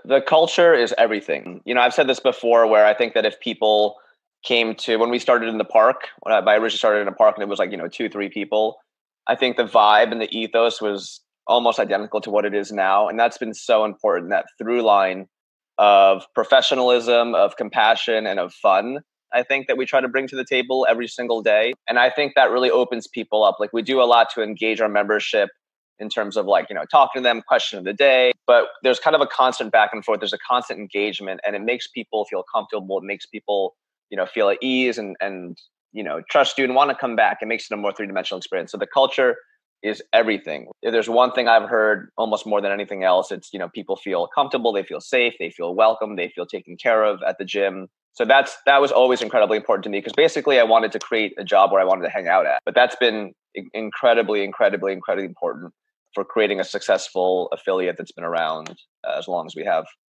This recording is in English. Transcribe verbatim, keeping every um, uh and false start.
The culture is everything. You know, I've said this before where I think that if people came to, when we started in the park, when I, I originally started in a park and it was like, you know, two, three people, I think the vibe and the ethos was almost identical to what it is now. And that's been so important, that through line of professionalism, of compassion, and of fun, I think that we try to bring to the table every single day. And I think that really opens people up. Like we do a lot to engage our membership in terms of like, you know, talking to them, question of the day, but there's kind of a constant back and forth. There's a constant engagement and it makes people feel comfortable. It makes people, you know, feel at ease and, and, you know, trust you and want to come back. It makes it a more three-dimensional experience. So the culture is everything. If there's one thing I've heard almost more than anything else, it's, you know, people feel comfortable, they feel safe, they feel welcome, they feel taken care of at the gym. So that's, that was always incredibly important to me because basically I wanted to create a job where I wanted to hang out at. But that's been incredibly, incredibly, incredibly important for creating a successful affiliate that's been around uh, as long as we have.